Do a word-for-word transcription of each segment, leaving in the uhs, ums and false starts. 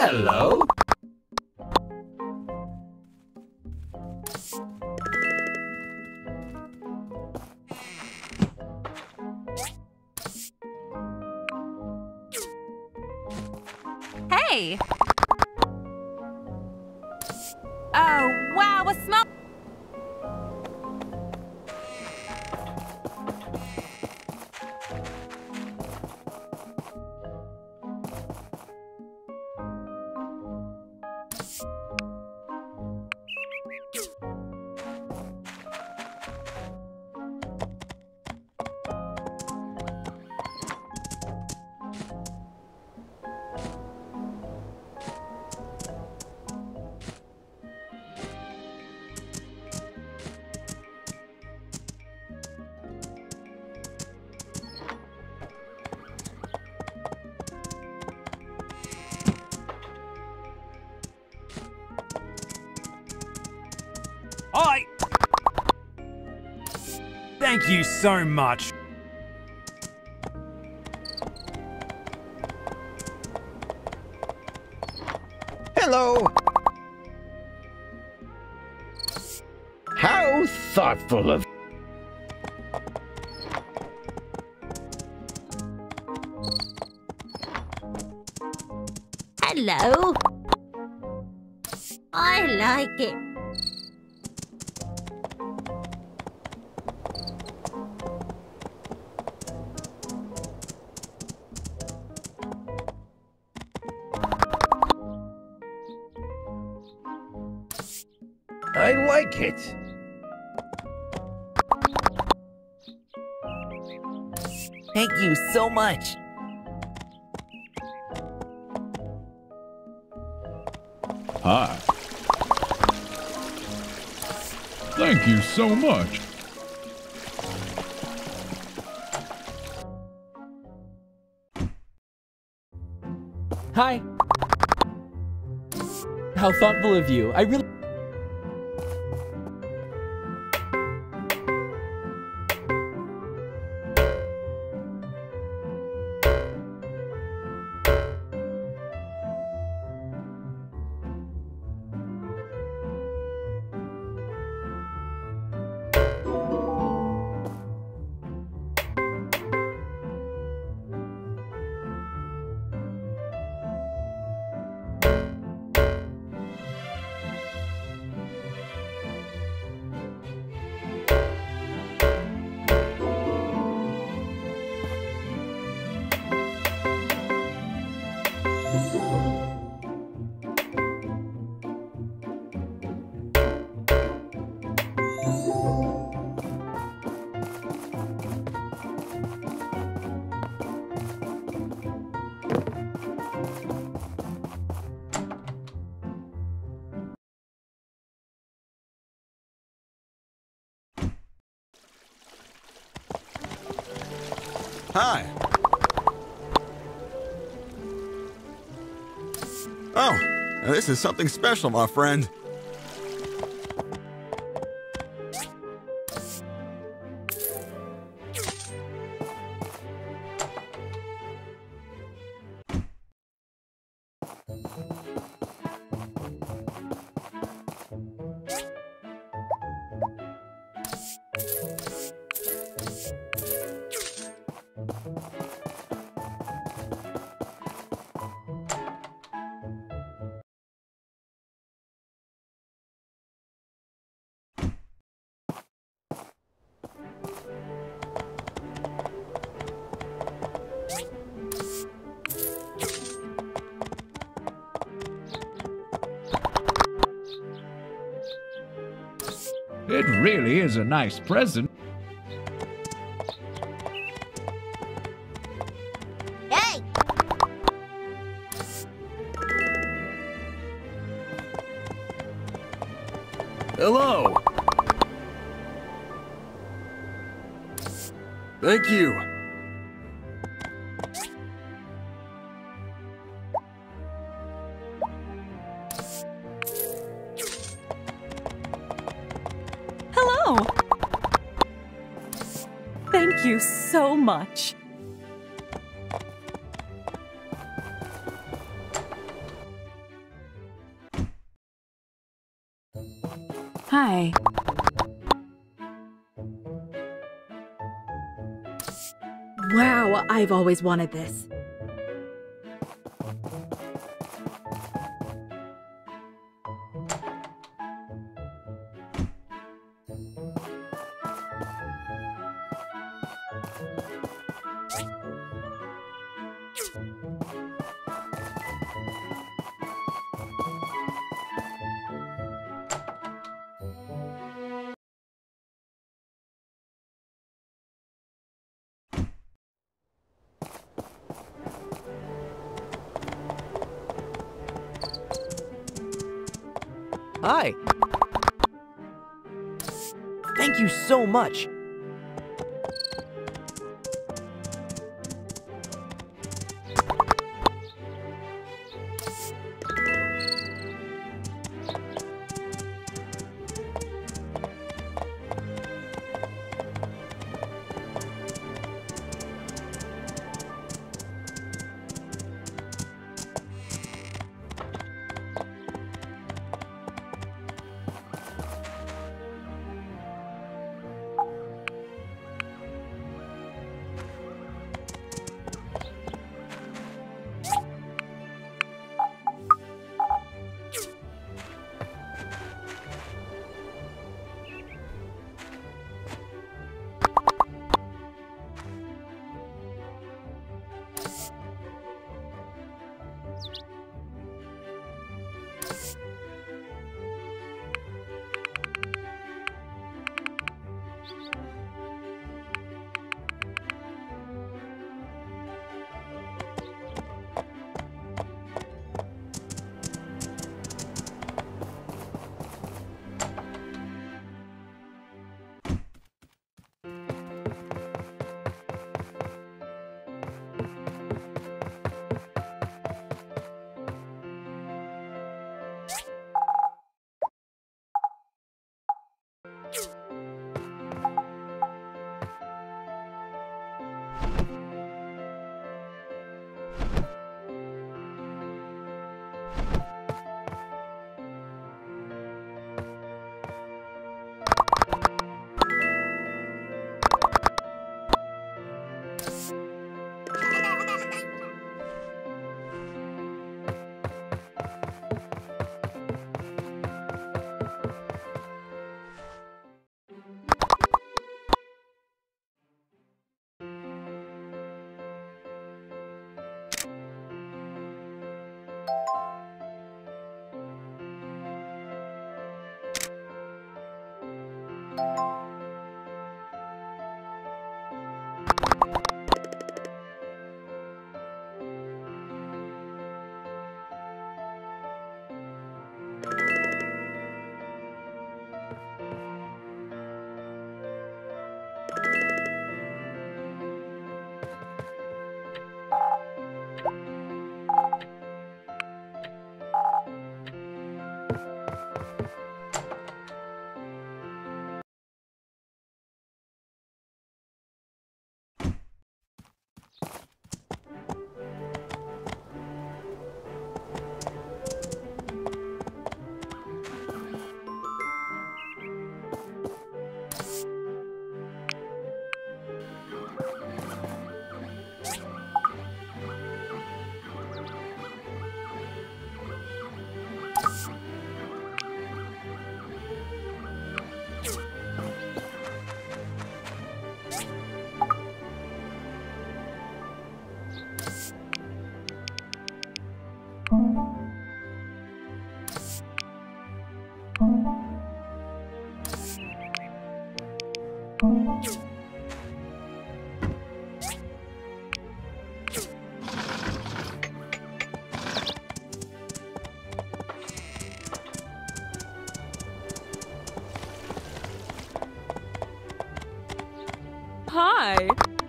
Hello. Hey! Oh, wow, a small... Hi! Thank you so much. Hello! How thoughtful of... Hello. I like it. I like it. Thank you so much. Hi. Thank you so much. Hi. How thoughtful of you. I really... Hi. Oh, this is something special, my friend. It really is a nice present. Hey! Hello. Thank you. Hello! Thank you so much. Hi. Wow, I've always wanted this. Hi. Thank you so much. Hi.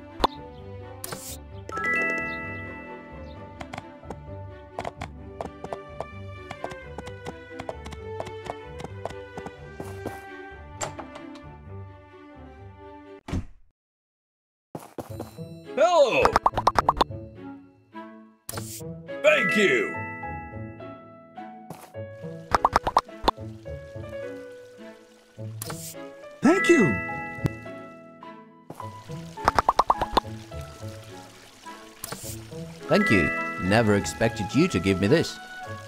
Hello! Thank you! you. Thank you. Never expected you to give me this.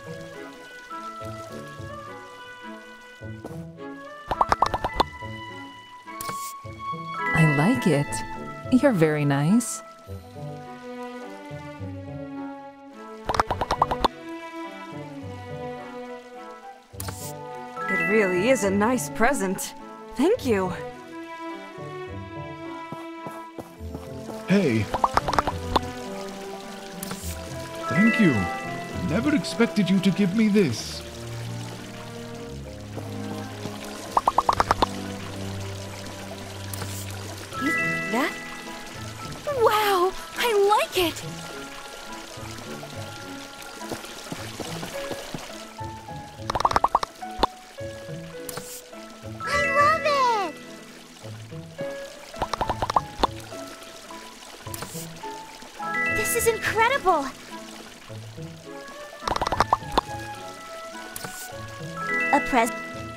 I like it. You're very nice. It really is a nice present. Thank you. Hey. Thank you. Never expected you to give me this. That? Wow! I like it! I love it! This is incredible! A pres-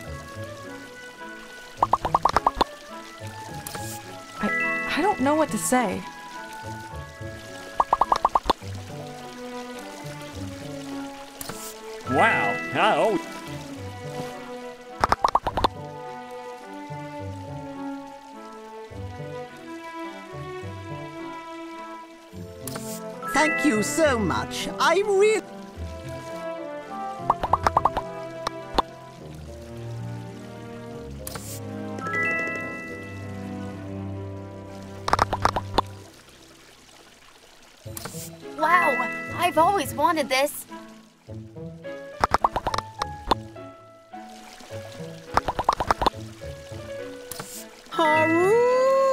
I, I don't know what to say. Wow. Oh. Thank you so much. I really... Wow! I've always wanted this. Haru!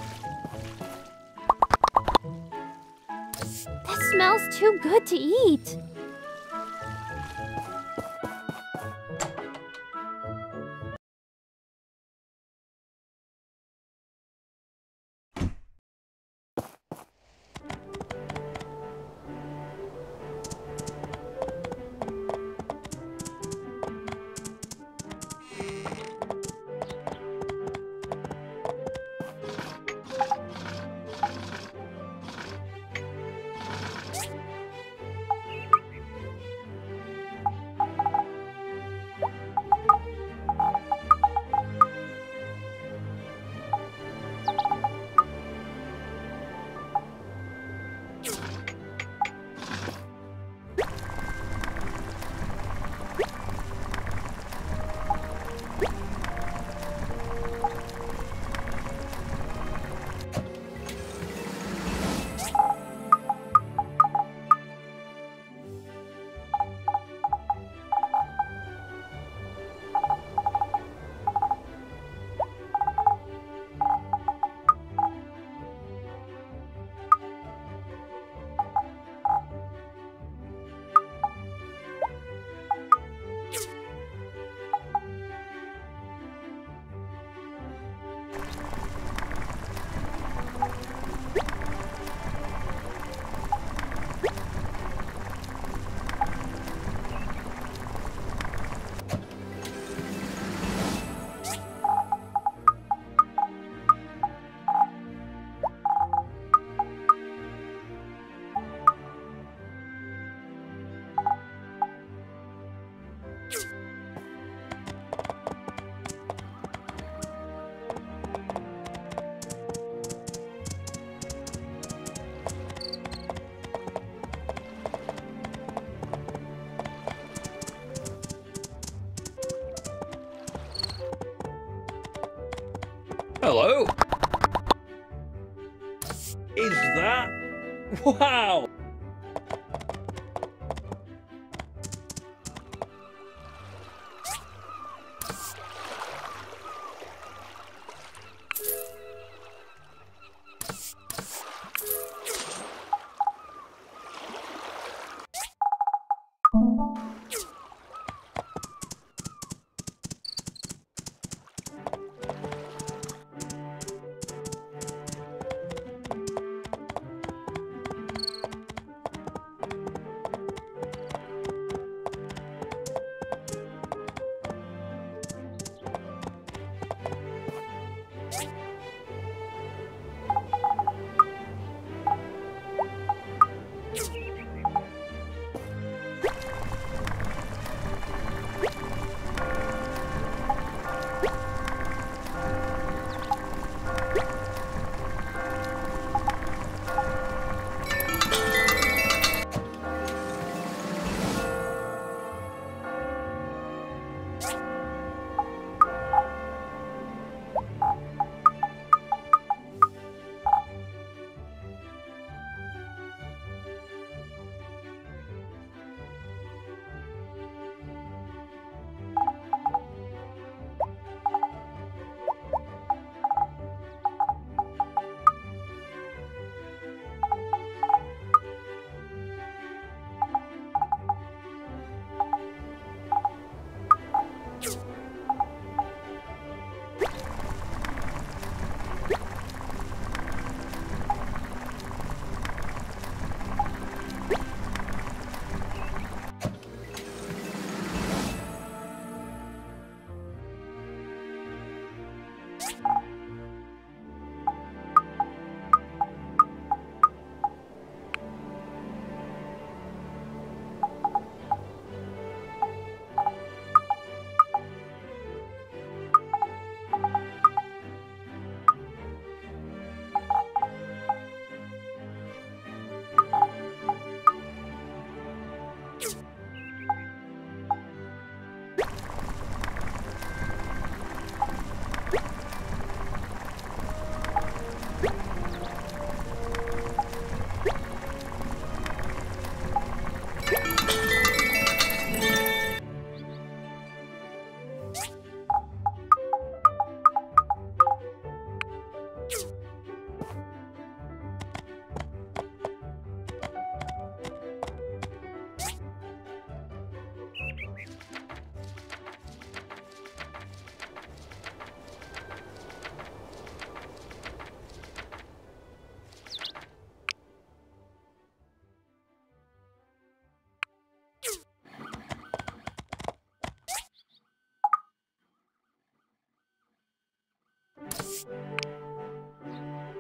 That smells too good to eat. Hello? Is that... Wow!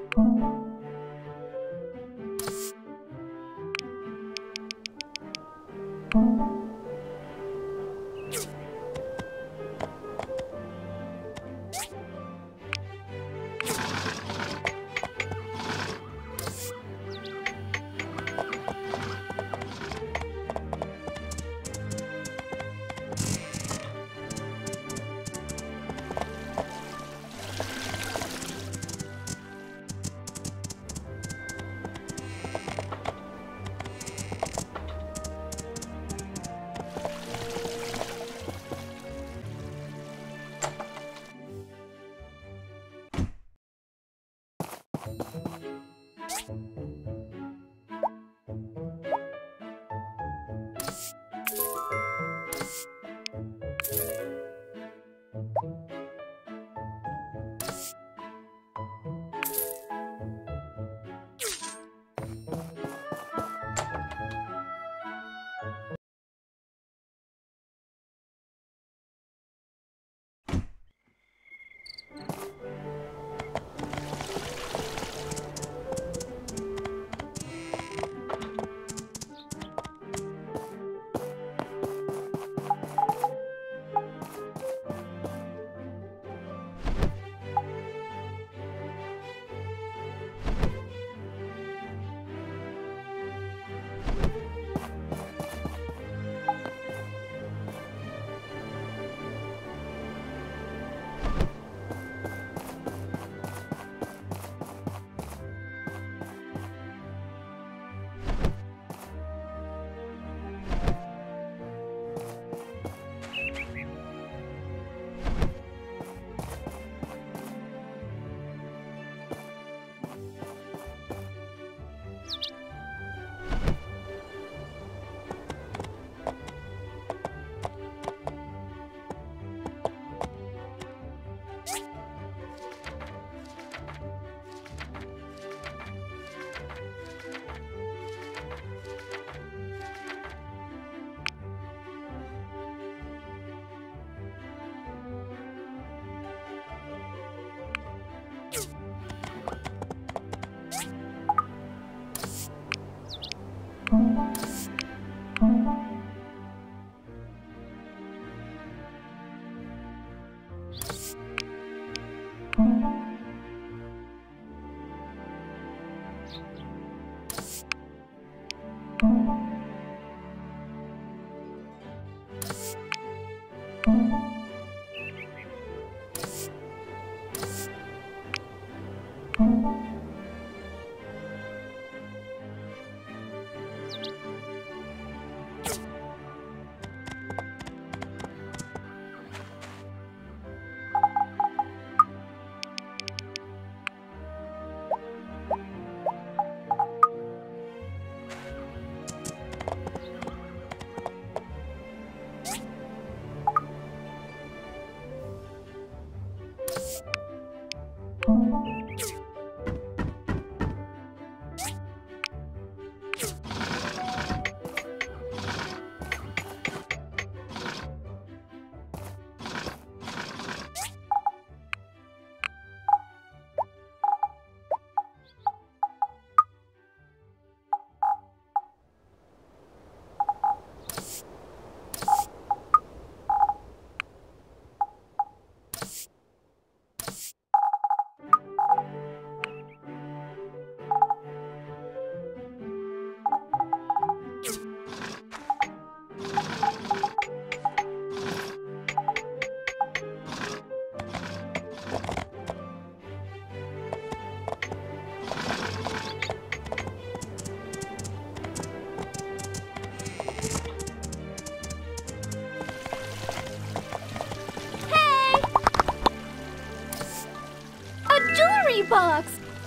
Box.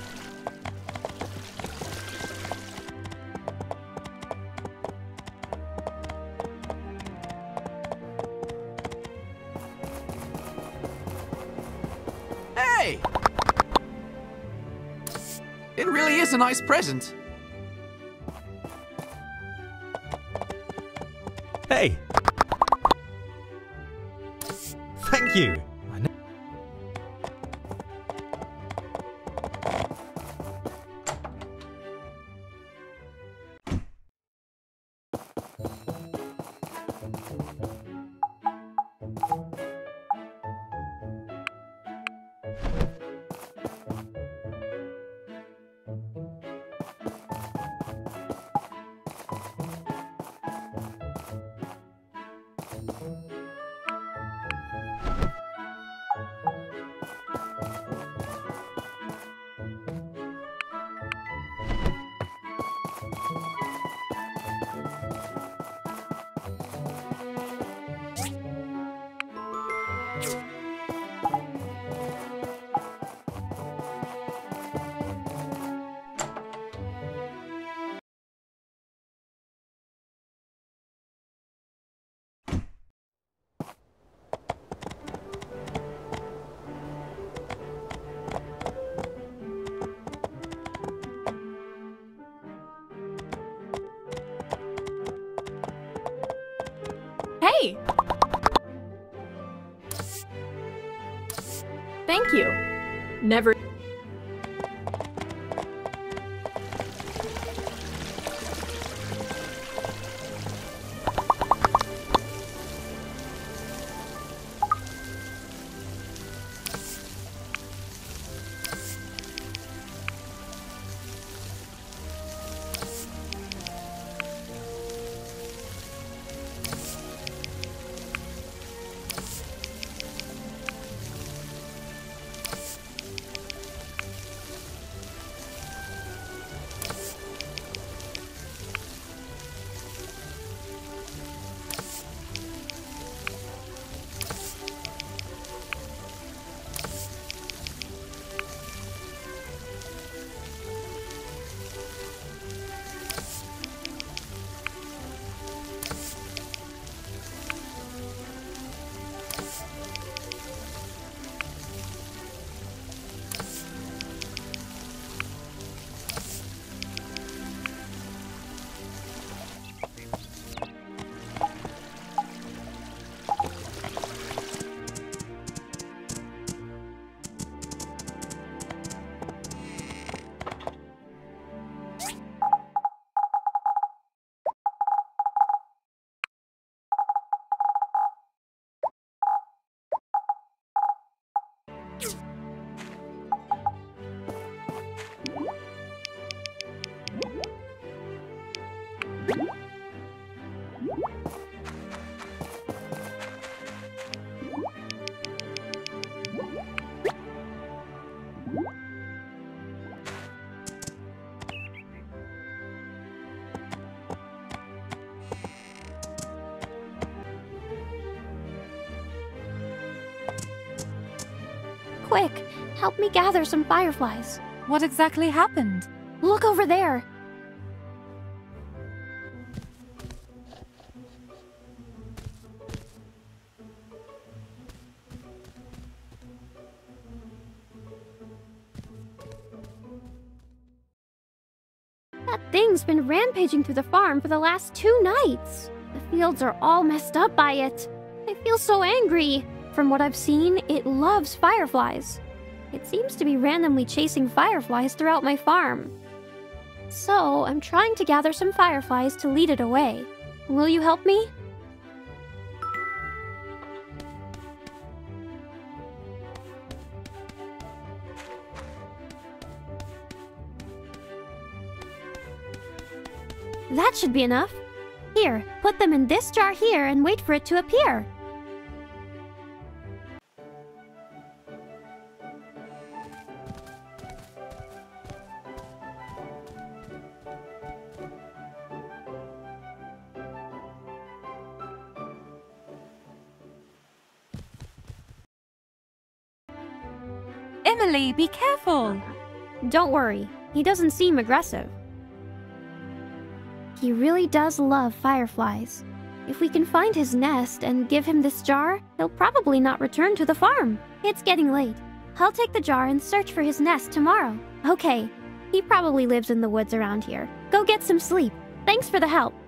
Hey! It really is a nice present. Hey! Thank you. Hey! Thank you. Never. Quick, help me gather some fireflies. What exactly happened? Look over there. That thing's been rampaging through the farm for the last two nights. The fields are all messed up by it. I feel so angry. From what I've seen, it loves fireflies. It seems to be randomly chasing fireflies throughout my farm. So, I'm trying to gather some fireflies to lead it away. Will you help me? That should be enough. Here, put them in this jar here and wait for it to appear. Emily, be careful! Don't worry, he doesn't seem aggressive. He really does love fireflies. If we can find his nest and give him this jar, he'll probably not return to the farm. It's getting late. I'll take the jar and search for his nest tomorrow. Okay, he probably lives in the woods around here. Go get some sleep. Thanks for the help.